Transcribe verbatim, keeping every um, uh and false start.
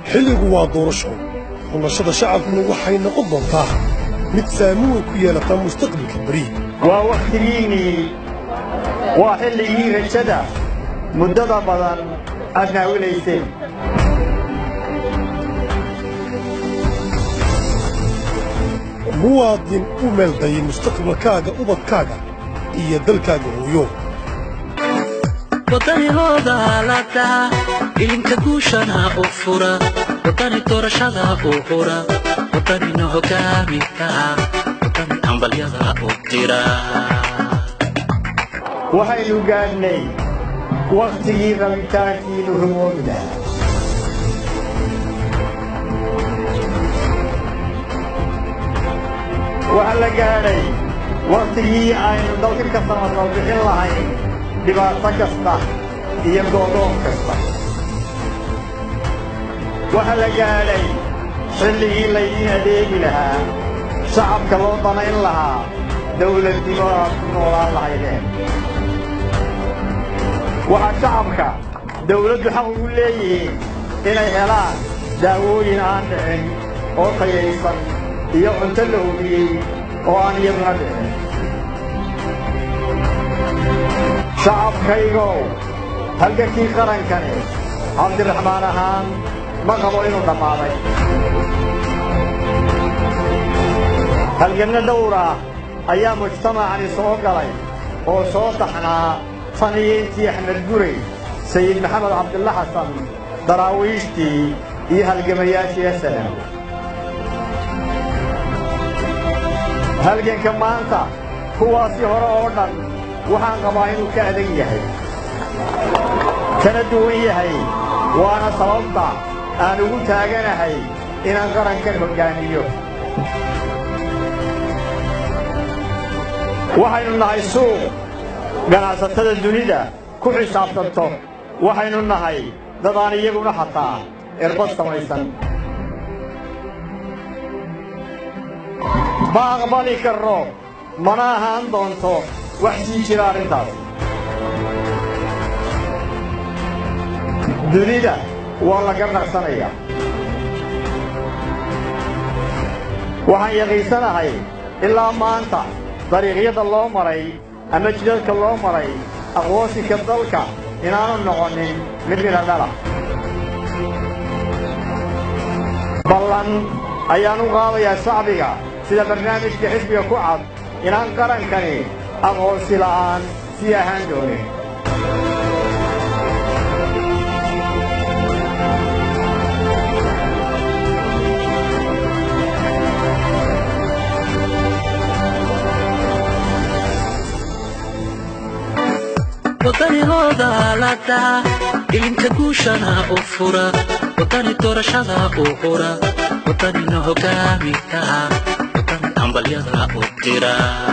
xilligu waa doorasho xulashada shacabkuna waxay noqon doontaa mid saameyn ku yeelata mustaqbalka bari waa waqtigiini waa xilligii rajada muddada badan aad naawilayseen muwaadin u meelday mustaqbalkaaga ubadkaaga iyo dalkaaga hooyo wadani hogaanka ilinka guushana u fura wadani doorashada u hura wadani hogaanka wadani ambalyada u tira waxaynu gaadhnay waqtigii rabitaankiinu rumowda waxa la gaadhay waqtigii aynu dalka ka samaysano bixin lahayn dhibaato kasta iyo go'doon kasta waxa la gaadhay xilligii laydiin adeegi lahaa shacabka loo danayn lahaa dawladnimo aad ku noolaan lahaydeen waxaa shacabka dawladdu xaq ugu leeyihiin inay helaan daawooyin aan dhicin oo tayaysan iyo cunto la hubiyey oo aan iyaduna dhicin shacabkaygow halgankii qarankani cabdiraxmaan ahaan ma qabo inuu dhammaaday halganno dhowr ah ayaa mujtamacani soo galay oo soo taxnaa tan iyo intii axmed guray sayid maxamed cabdilla xasan daraawiishtii iyo halgamayaashii asalam halganka maanta kuwaasii hore oo dhan waxaan qabaa inuu ka adag yahay kana duwan yahay waana sababta aan ugu taaganahay inaan qarankan hoggaamiyo waxaynu nahay suuq ganacsatada dunida ku xisaabtanto waxaynu nahay dad aan iyaguna xataa irbad samaysan ma aqbali karno mana ahaan doonto wax sii jira arrintaas dunida waa laga naqsanayaa waxaan yaqiinsanahay ilaa maanta dariiqyada loo maray ama jidadka loo maray aqoonsiga dalka inaanu noqonin mid midha dhala ballan ayaan u qaadayaa shacbiga sida barnaamijka xisbiga ku cad inaan qarankani aqoonsi la'aan sii ahaan doonin wadani hogaanka ilinka guushana u fura wadani doorashada u hura wadani hogaanka wadani ambalyada u tira